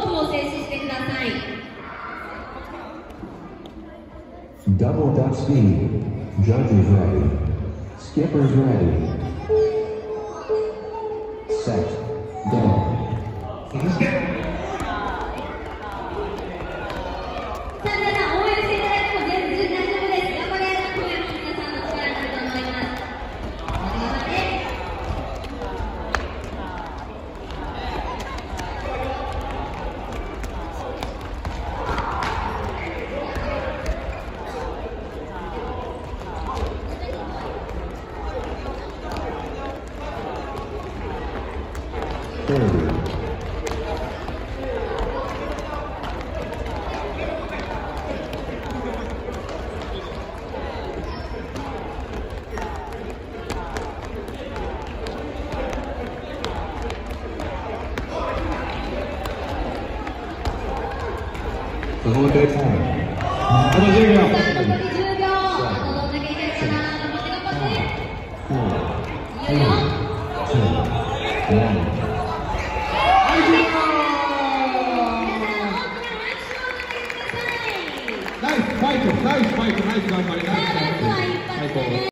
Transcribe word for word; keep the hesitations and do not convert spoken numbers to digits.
プを静止してください。 Double duck speed. Judges ready. Skippers ready. Set. Go. さあ皆さん応援していただいても全然大丈夫です。頑張れ。今夜も皆さんの力になると思います。頑張って。 thirty. Holiday time. あとじゅうびょう。あとどんだけいけるかな。頑張って頑張って。いいよ。 ナイスファイト、ナイスファイト、ナイス頑張り、ナイス頑張り。